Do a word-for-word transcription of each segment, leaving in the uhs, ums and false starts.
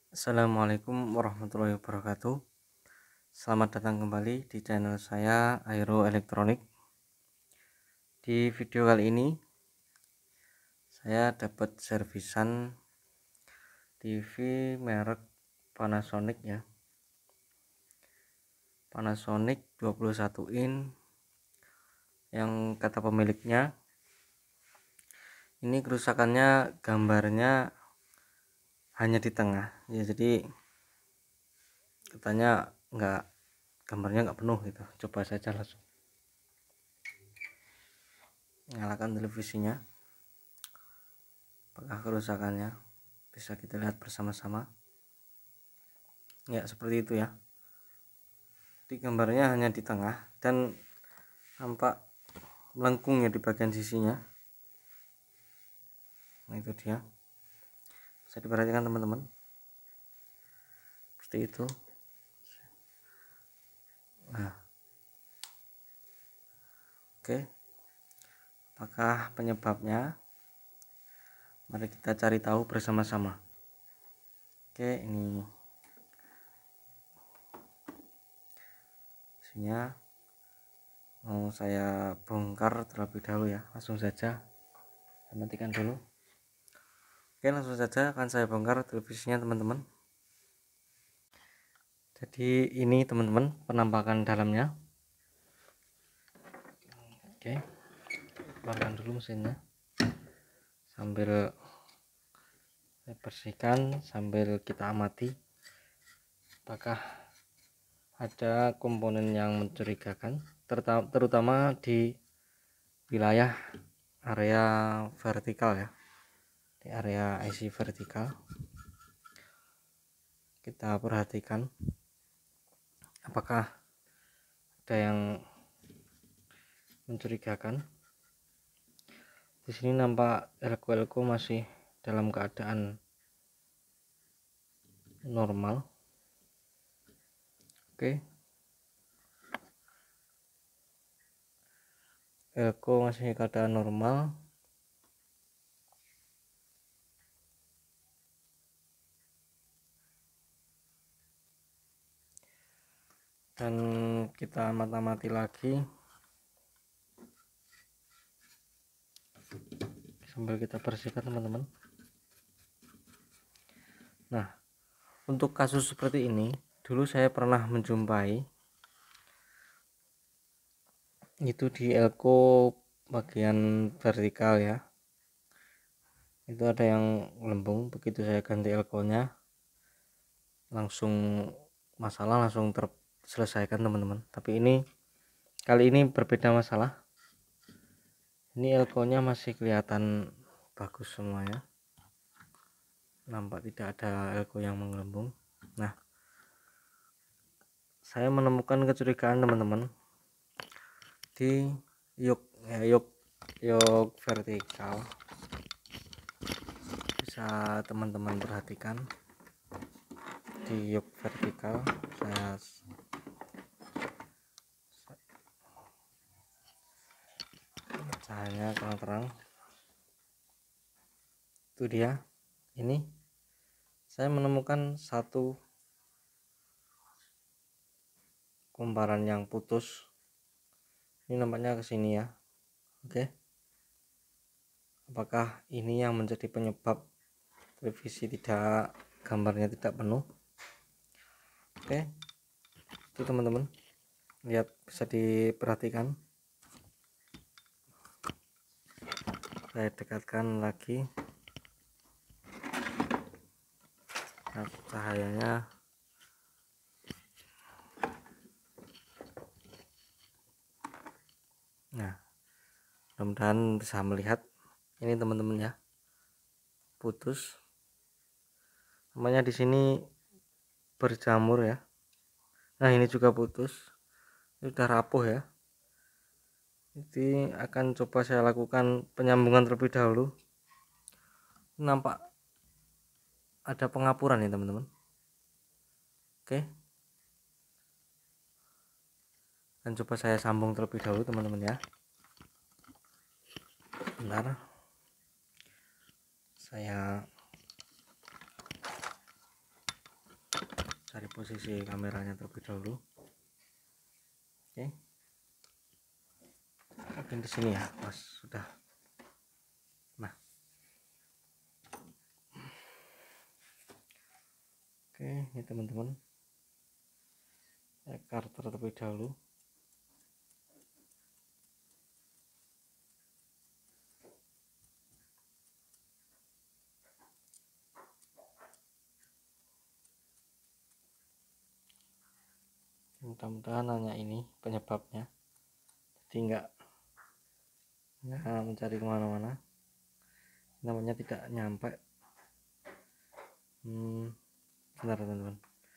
Assalamualaikum warahmatullahi wabarakatuh. Selamat datang kembali di channel saya Aero Elektronik. Di video kali ini saya dapat servisan T V merek Panasonic ya. Panasonic dua puluh satu in yang kata pemiliknya ini kerusakannya gambarnya hanya di tengah ya, jadi katanya enggak, gambarnya nggak penuh gitu. Coba saja langsung nyalakan televisinya, apakah kerusakannya bisa kita lihat bersama-sama ya. Seperti itu ya, di gambarnya hanya di tengah dan nampak melengkung ya di bagian sisinya. Nah itu dia, bisa diperhatikan teman-teman, seperti itu. Nah oke, apakah penyebabnya? Mari kita cari tahu bersama-sama. Oke, ini isinya mau saya bongkar terlebih dahulu ya. Langsung saja saya matikan dulu. Oke, langsung saja akan saya bongkar televisinya teman-teman. Jadi ini teman-teman penampakan dalamnya. Oke, keluarkan dulu mesinnya sambil saya bersihkan, sambil kita amati apakah ada komponen yang mencurigakan, terutama di wilayah area vertikal ya, di area I C vertikal. Kita perhatikan apakah ada yang mencurigakan. Di sini nampak elko-elko masih dalam keadaan normal. Oke, elko masih keadaan normal. Dan kita amati-amati lagi sambil kita bersihkan teman-teman. Nah, untuk kasus seperti ini dulu saya pernah menjumpai, itu di elko bagian vertikal ya, itu ada yang melembung. Begitu saya ganti elkonya, langsung masalah langsung terselesaikan teman-teman. Tapi ini kali ini berbeda masalah. Ini elkonya masih kelihatan bagus semuanya, nampak tidak ada elko yang menggelembung. Nah, saya menemukan kecurigaan teman-teman di yok ya, yok yok vertikal. Bisa teman-teman perhatikan di yok vertikal. Saya cahayanya kurang terang. Itu dia. Ini saya menemukan satu kumparan yang putus. Ini nampaknya ke sini ya. Oke, apakah ini yang menjadi penyebab televisi tidak, gambarnya tidak penuh? Oke, itu teman-teman lihat, bisa diperhatikan. Saya dekatkan lagi. Nah, cahayanya nah, mudah-mudahan bisa melihat ini teman-teman ya, putus. Namanya di sini berjamur ya. Nah, ini juga putus, ini sudah rapuh ya. Jadi akan coba saya lakukan penyambungan terlebih dahulu. Nampak ada pengapuran ya teman-teman. Oke, dan coba saya sambung terlebih dahulu teman-teman ya. Bentar, saya posisi kameranya terlebih dahulu. Oke, mungkin di sini ya, pas sudah. Nah, oke, ini teman-teman, ekar terlebih dahulu. Mudah-mudahan hanya ini penyebabnya, jadi enggak nggak mencari kemana-mana, namanya tidak nyampe. hmm, Bentar teman-teman.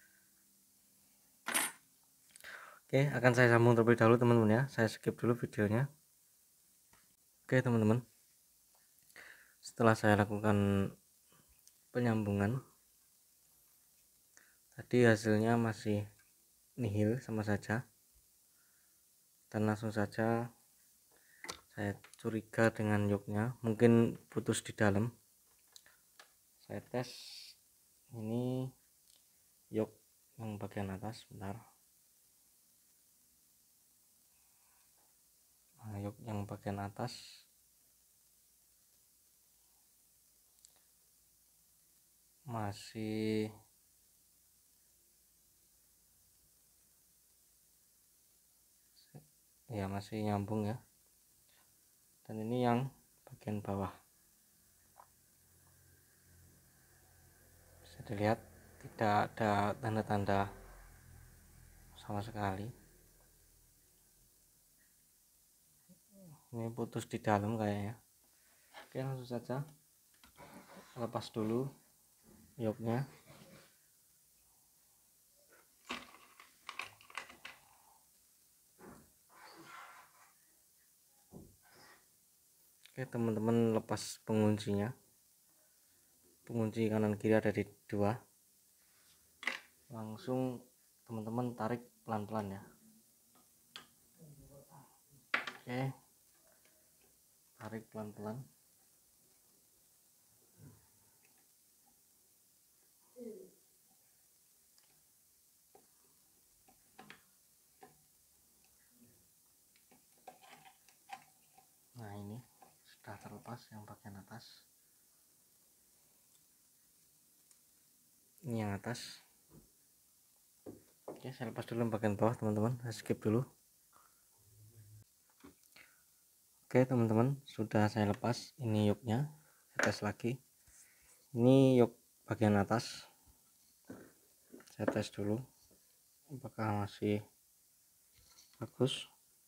Oke, akan saya sambung terlebih dahulu teman-teman ya, saya skip dulu videonya. Oke teman-teman, setelah saya lakukan penyambungan tadi, hasilnya masih nihil sama saja, dan langsung saja saya curiga dengan yoknya, mungkin putus di dalam. Saya tes ini yok yang bagian atas, bentar. Nah, yok yang bagian atas masih ya masih nyambung ya, dan ini yang bagian bawah bisa dilihat tidak ada tanda-tanda sama sekali. Ini putus di dalam kayaknya. Oke, langsung saja lepas dulu yoknya. Oke teman-teman, lepas penguncinya, pengunci kanan kiri ada di dua. Langsung teman-teman tarik pelan-pelan ya. Oke, tarik pelan-pelan. Nah, ini sudah terlepas yang bagian atas. Ini yang atas. Oke, saya lepas dulu yang bagian bawah teman-teman, saya skip dulu. Oke teman-teman, sudah saya lepas. Ini yoknya, saya tes lagi. Ini yok bagian atas, saya tes dulu apakah masih bagus.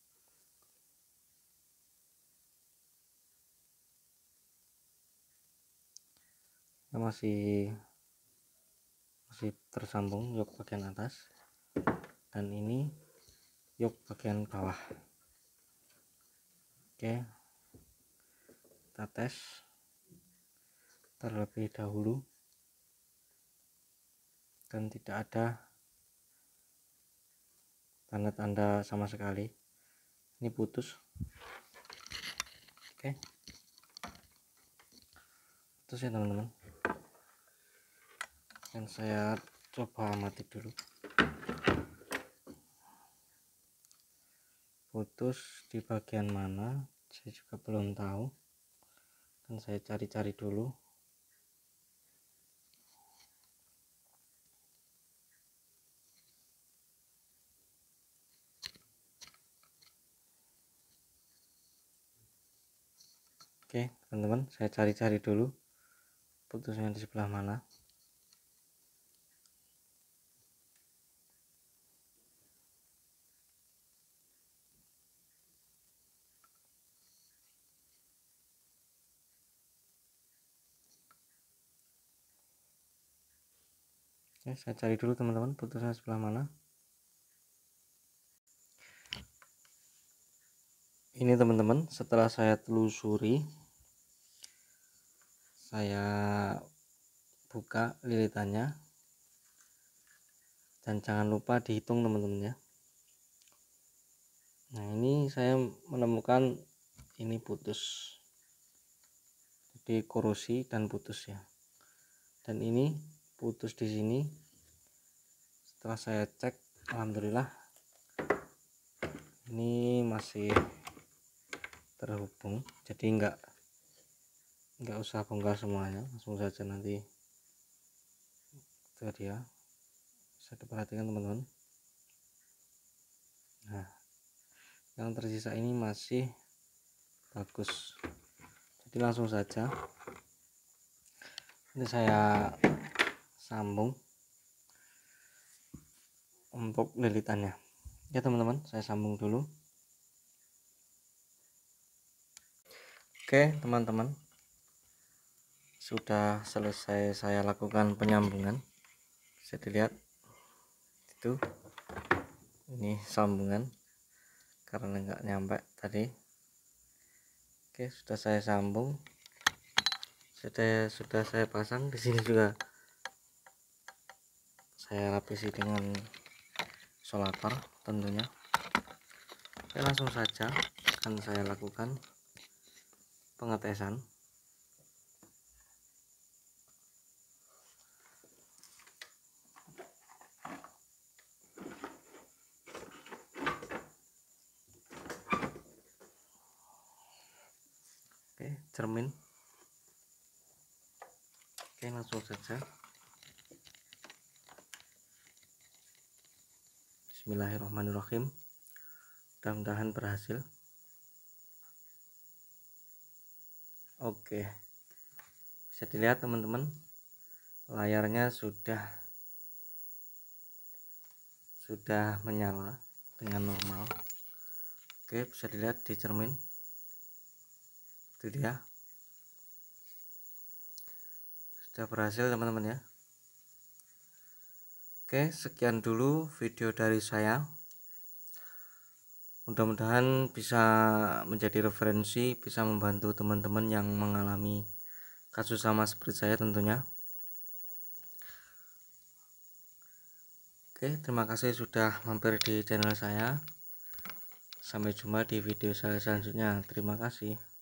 Masih masih tersambung yok bagian atas, dan ini yok bagian bawah. Oke, kita tes terlebih dahulu, dan tidak ada tanda-tanda sama sekali. Ini putus. Oke, putus ya teman-teman, dan saya coba mati dulu. Putus di bagian mana saya juga belum tahu, dan saya cari-cari dulu. Oke teman-teman, saya cari-cari dulu putusnya di sebelah mana. Oke, saya cari dulu teman-teman putusnya sebelah mana. Ini teman-teman, setelah saya telusuri, saya buka lilitannya, dan jangan lupa dihitung teman-teman ya. Nah, ini saya menemukan ini putus, jadi korosi dan putus ya. Dan ini putus di sini Setelah saya cek, alhamdulillah ini masih terhubung, jadi enggak enggak usah bongkar semuanya, langsung saja nanti itu dia. Bisa diperhatikan teman-teman. Nah, yang tersisa ini masih bagus, jadi langsung saja ini saya sambung untuk lilitannya ya teman-teman. Saya sambung dulu. Oke teman-teman, sudah selesai saya lakukan penyambungan. Bisa dilihat itu, ini sambungan karena enggak nyampe tadi. Oke, sudah saya sambung, sudah sudah saya pasang. Di sini juga saya lapisi dengan isolator tentunya. Oke, langsung saja akan saya lakukan pengetesan. Oke, cermin. Oke, langsung saja. Bismillahirrahmanirrahim. Mudah-mudahan berhasil. Oke, bisa dilihat teman-teman, layarnya sudah sudah menyala dengan normal. Oke, bisa dilihat di cermin itu dia, sudah berhasil teman-teman ya. Oke, sekian dulu video dari saya, mudah-mudahan bisa menjadi referensi, bisa membantu teman-teman yang mengalami kasus sama seperti saya tentunya. Oke, terima kasih sudah mampir di channel saya. Sampai jumpa di video saya selanjutnya. Terima kasih.